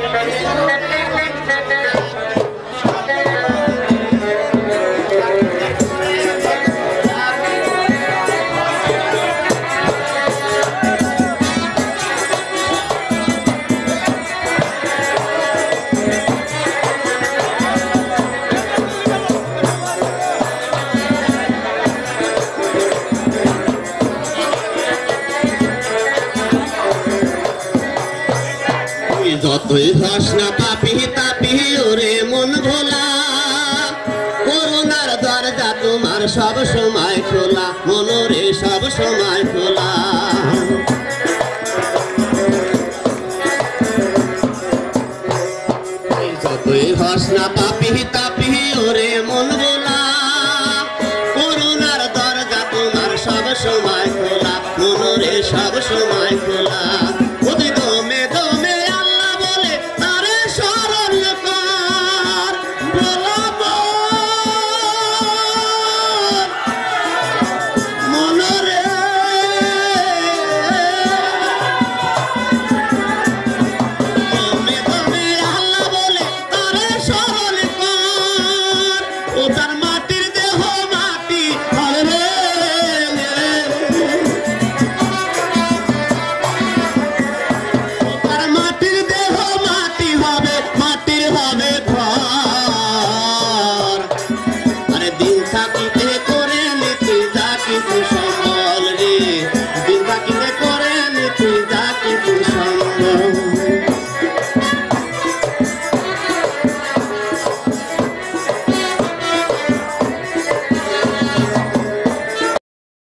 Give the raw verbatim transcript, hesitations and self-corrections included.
যতই হস না পাপি তাপি ওরে মন ভোলা, করুণার দরজা তোমার সব সময় খোলা, মনরে সব সময় খোলা। যতই হস না পাপি তাপি ওরে মন ভোলা, করুণার দরজা তোমার সব সময় খোলা, মনরে সব সময় খোলা। দিন থাকিতে